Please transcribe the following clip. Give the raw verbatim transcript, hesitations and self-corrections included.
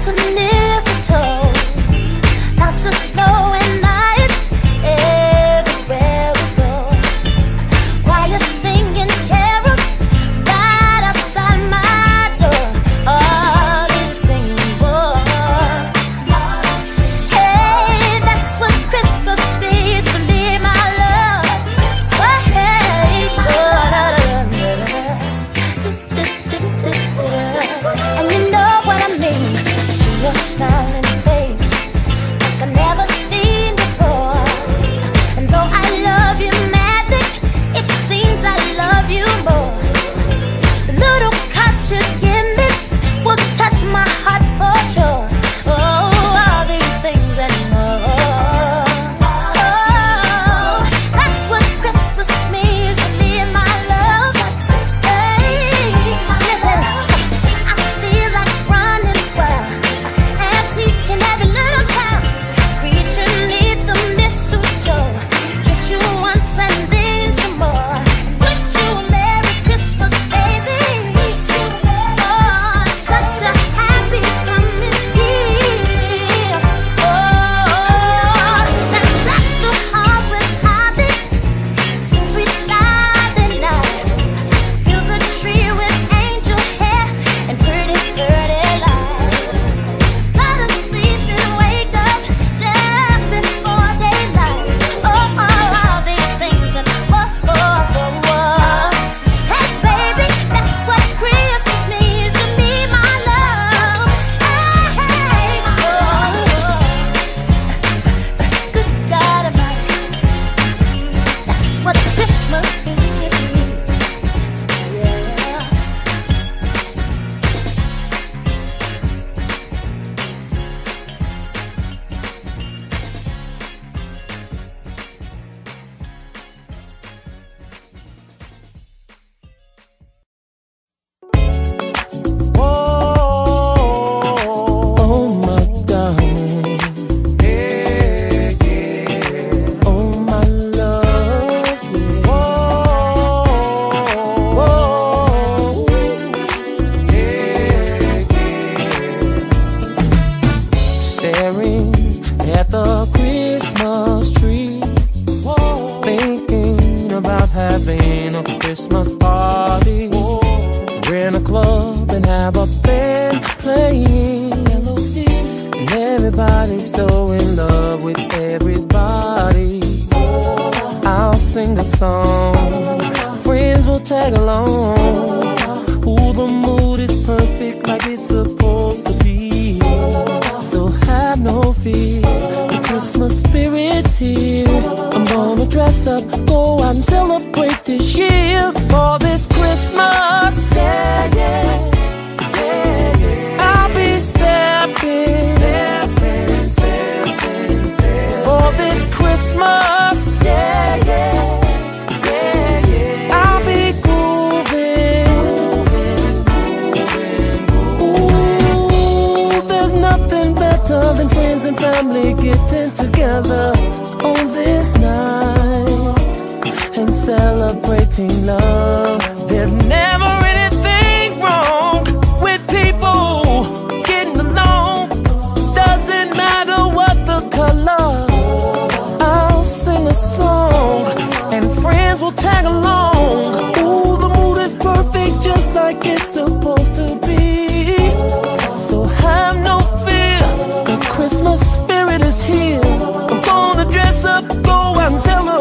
Christmas party. We're in a club and have a band playing melody, and everybody's so in love with everybody. I'll sing a song, friends will tag along. Ooh, the mood is perfect like it's supposed to be. So have no fear, the Christmas spirit's here. I'm gonna dress up, go out and celebrate this year. For this Christmas, yeah, yeah, yeah, yeah. I'll be stepping, stepping, stepping, stepping. For this Christmas, yeah, yeah, yeah, yeah. I'll be grooving, grooving, grooving. Ooh, there's nothing better than friends and family getting together on this night and celebrating love. There's never anything wrong with people getting along. Doesn't matter what the color. I'll sing a song and friends will tag along. Ooh, the mood is perfect just like it's supposed to be. So have no fear, the Christmas spirit is here. I'm gonna dress up, go out and celebrate.